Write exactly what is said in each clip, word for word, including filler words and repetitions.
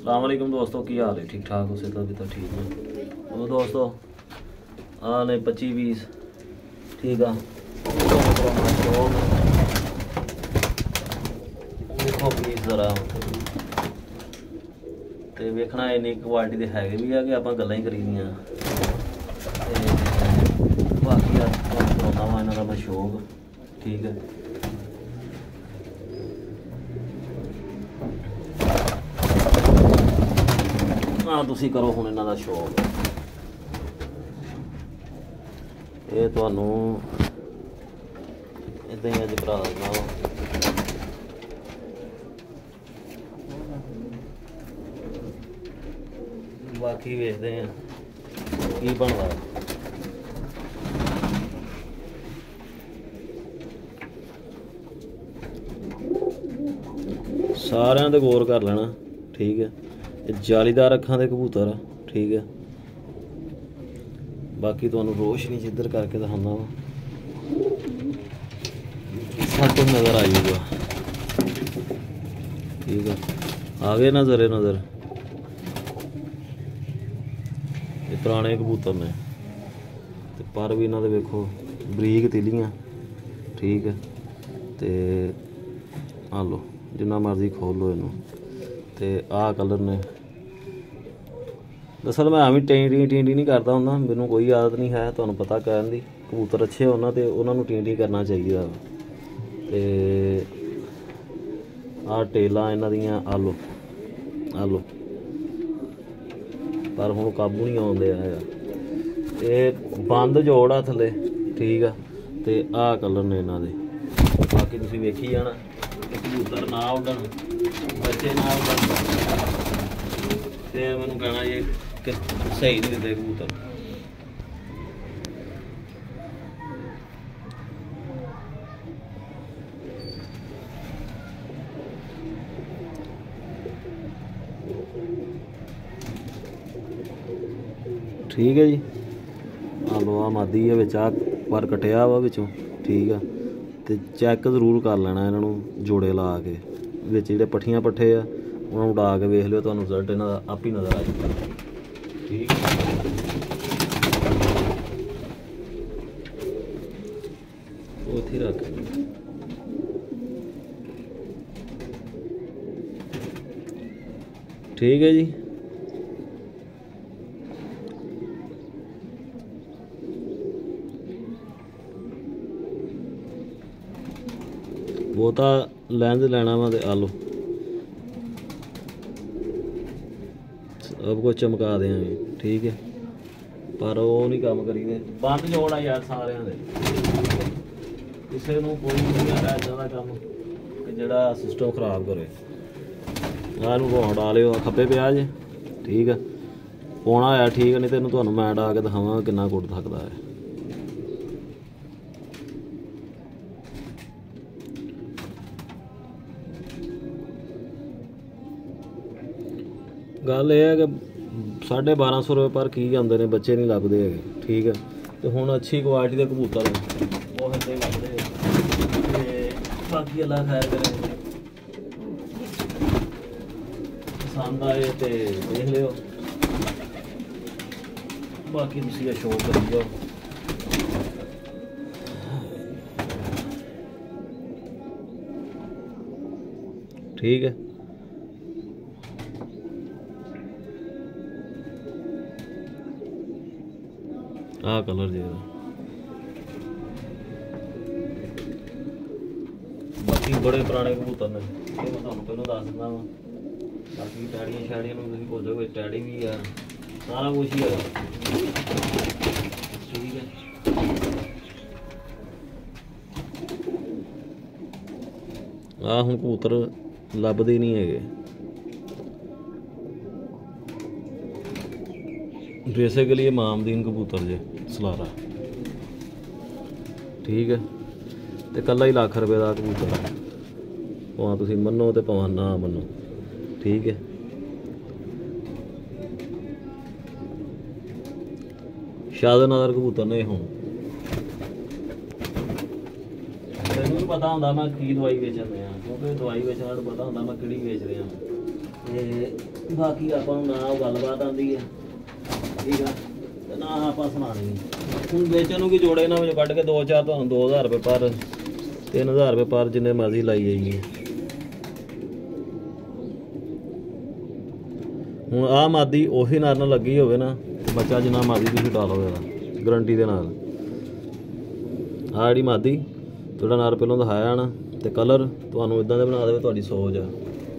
अस्सलाम वालेकुम दोस्तों, की हाल है? ठीक ठाक हो? सेहत अभी तो ठीक है। तो दोस्तों आ ने पच्ची बीस ठीक है। देखो पीस जरा तो वेखना इन्नी क्वालिटी के है भी है कि आप गल्लां ही करी दियां। बाकी करवाना वा इन्हां दा मैं शौक ठीक है। हाँ तुसी करो हुण इन्हां दा शौक। ये तुहानू इदां ही अज करा देना वा। बाकी वेखते हैं की बनदा। सारियां ते गौर कर लेना ठीक है। जालीदार अखां दे कबूतर ठीक है। बाकी तुहानू रोशनी जिधर करके दिखाना वा सब कुछ नज़र आ जाऊगा ठीक है। आ गए नज़र नज़र ये पुराने कबूतर ने ते पर भी इन्हां दे वेखो बरीक तिलियां ठीक है। ते आ लो जिन्ना मर्जी खोल लो इनू। ते आ कलर ने दरअसल मैं भी टेंडी टेंडी नहीं करता हूँ, मैनू कोई आदत नहीं है। तुहानू पता कहन दी कबूतर अच्छे होना तो उन्होंने टेंडी करना चाहिए। ते आ टेलां इन्हां दियां आलो आलो पर हुण काबू नहीं आउंदे है। ये बंद जोड़ आ थले ठीक है। ते आ कलर ने इन्हां दे। बाकी तुसीं वेखी जाना कबूतर ना उड्डण बच्चे ना उड्डण ते मैनू कहना ये कि सही नहीं दिंदे कबूतर। ठीक है जी। आ लो आ मादी है बिच आ पर कटिया वा बिचों ठीक है। तो चैक जरूर कर लेना इन्हों जोड़े ला के बिच जिहड़े पट्ठियां पट्ठे आ उन्होंने उड़ा के वेख लियो तुहानू रिजल्ट इन्हां दा आप ही नज़र आ जाएगा ठीक उत्थे रख। ठीक है जी। बहुता लेंस लेना वा ते आलो सब कुछ चमका देंगे ठीक है। पर वो नहीं काम करी दे बंद जोड़ आ यार सारियां दे। किसी को कोई नहीं है इदां दा काम कि जिहड़ा सिस्टम खराब करे। आनू भाव डा लिओ खब्बे पिया जे ठीक है। पौना होया ठीक है नहीं तो इन्हूं तुहानू मैं डा के दिखावांगा किन्ना कुट सकदा है। गल यह है कि साढ़े बारह सौ रुपये पर की आते हैं बच्चे नहीं लभदे है ठीक है। तो हुण अच्छी क्वालिटी के कबूतर वो इदां ही लभदे। बाकी अल्लाह खैर करे पसंद आए तो देख लियो। बाकी तुसीं ये शौक करी जाओ ठीक है। आ कलर जी बाकी बड़े पुराने कबूतर ने ये मैं तुहानू पहलों दस दिंदा वा। बाकी टैड़ियां शैड़ियां नूं तुसीं भुल जाओ टैड़ी भी है सारा कुछ ही है ठीक है। आ हुण कबूतर लभदे नहीं है। बेसिकली ये मामदीन कबूतर जे सलारा ठीक है। तो कल्ला ही लाख रुपये का कबूतर है भावें तुसीं मन्नो तो भावें ना मन्नो ठीक है। शादनगर कबूतर ने हूँ तेन पता होंगे मैं की दवाई बेचन रहा क्योंकि दवाई बेचने पता होंगे मैं कि बेच रहा ਤੇ ਬਾਕੀ ਆਪਾਂ ਨੂੰ ਨਾ ਉਹ ਗੱਲਬਾਤ ਆਉਂਦੀ ਹੈ, ਠੀਕ ਆ, ਤੇ ਨਾ ਆਪਾਂ ਸੁਣਾਣੀ। ਹੁਣ ਵੇਚਣ ਨੂੰ ਕੀ ਜੋੜੇ ਇਹਨਾਂ ਵਿੱਚ ਕੱਢ ਕੇ ਦੋ ਚਾਰ ਤੁਹਾਨੂੰ ਦੋ ਹਜ਼ਾਰ ਰੁਪਏ ਪਰ, ਤਿੰਨ ਹਜ਼ਾਰ ਰੁਪਏ ਪਰ, ਜਿੰਨੇ ਮਰਜ਼ੀ ਲਾਈ ਜਾਈਏ। ਹੁਣ ਆਹ ਮਾਦੀ ਉਹੀ ਨਰ ਨਾਲ ਲੱਗੀ ਹੋਵੇ ਨਾ, ਬੱਚਾ ਜਿੰਨਾ ਮਰਜ਼ੀ ਤੁਸੀਂ ਡਾਲੋ ਇਹਦਾ ਗਰੰਟੀ ਦੇ ਨਾਲ। ਆਹ ਜਿਹੜੀ ਮਾਦੀ ਤੁਹਾਡਾ ਨਰ ਪਹਿਲਾਂ ਦਿਖਾਇਆ ਨਾ, ਤੇ ਕਲਰ ਤੁਹਾਨੂੰ ਇਦਾਂ ਦੇ ਬਣਾ ਦੇਵੇ, ਤੁਹਾਡੀ ਸੋਚ ਆ।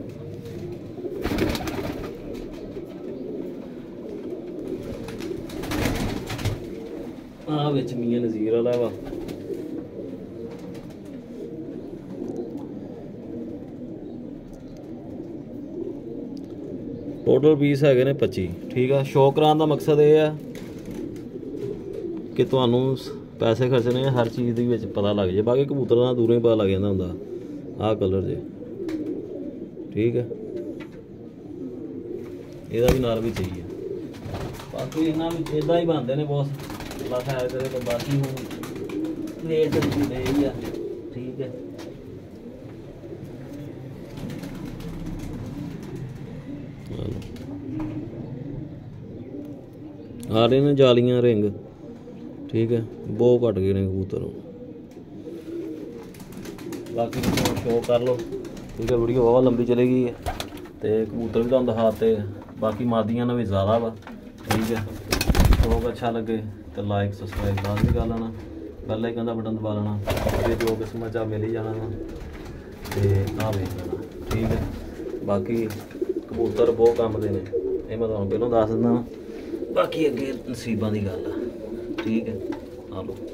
ਆਹ ਵਿੱਚ ਮੀਆਂ ਨਜ਼ੀਰ ਵਾਲਾ ਵਾ, ਟੋਟਲ ਪੀਸ ਹੈਗੇ ਨੇ ਪੱਚੀ, ਠੀਕ ਆ। ਸ਼ੌਕ ਕਰਾਉਣ ਦਾ ਮਕਸਦ ਇਹ ਆ ਕਿ ਤੁਹਾਨੂੰ ਪੈਸੇ ਖਰਚਣੇ ਹਰ ਚੀਜ਼ ਦੇ ਵਿੱਚ ਪਤਾ ਲੱਗ ਜੇ। ਬਾਕੀ ਕਬੂਤਰ ਦਾ ਦੂਰੋਂ ਹੀ ਪਤਾ ਲੱਗ ਜਾਂਦਾ ਹੁੰਦਾ। ਆਹ ਕਲਰ ਜੇ, ਠੀਕ ਹੈ, ਇਹਦਾ ਵੀ ਨਾਲ ਵੀ ਚਾਹੀਏ। ਬਾਕੀ ਇਹਨਾਂ ਵਿੱਚ ਇੱਦਾਂ ਹੀ ਬਣਦੇ ਨੇ ਬੋਸ, ਬਸ ਹੈ ਕਰੇ ਤੇ ਬਾਕੀ ਹੁਣ ਰੇਟ ਦੇ ਹੀ ਆ, ਠੀਕ ਹੈ। ਆ ਰਹੇ ਨੇ ਜਾਲੀਆਂ ਰਿੰਗ, ਠੀਕ ਹੈ, ਬਹੁਤ ਘੱਟ ਗਏ ਨੇ ਕਬੂਤਰ। ਬਾਕੀ ਸ਼ੋਅ ਕਰ ਲਓ, ਠੀਕ ਹੈ। ਵੀਡੀਓ ਬਹੁਤ ਲੰਬੀ ਚਲੇਗੀ ਤੇ ਕਬੂਤਰ ਵੀ ਤੁਹਾਨੂੰ ਦਿਖਾਤੇ। ਬਾਕੀ ਮਾਦੀਆਂ ਨਾਲ ਵੀ ਜ਼ਿਆਦਾ ਵਾ, ਠੀਕ ਹੈ। ਸ਼ੌਕ ਅੱਛਾ ਲੱਗੇ ਤਾਂ ਲਾਈਕ ਸਬਸਕ੍ਰਾਈਬ ਲਾਜ਼ਮੀ ਕਰ ਲੈਣਾ, ਬੈਲ ਆਈਕਨ ਦਾ ਬਟਨ ਦਬਾ ਲੈਣਾ, ਤੇ ਜੋ ਕਿਸਮਤ ਆ ਮਿਲ ਹੀ ਜਾਣਾ ਵਾ, ਤੇ ਆਹ ਵੇਖ ਲੈਣਾ, ਠੀਕ ਹੈ। ਬਾਕੀ ਕਬੂਤਰ ਬਹੁਤ ਕੰਮ ਦੇ ਨੇ, ਇਹ ਮੈਂ ਤੁਹਾਨੂੰ ਪਹਿਲਾਂ ਦੱਸ ਦਿੰਦਾ ਵਾਂ। ਬਾਕੀ ਅੱਗੇ ਨਸੀਬਾਂ ਦੀ ਗੱਲ ਆ, ਠੀਕ ਹੈ। ਆ ਲਓ,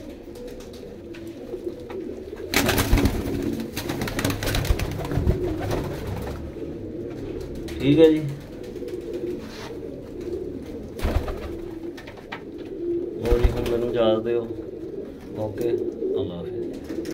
ਠੀਕ ਹੈ ਜੀ। ਹੋਰ ਜੀ, ਹੁਣ ਮੈਨੂੰ ਇਜਾਜ਼ਤ ਦਿਓ। ਓਕੇ, ਅੱਲਾ ਹਾਫਿਜ਼।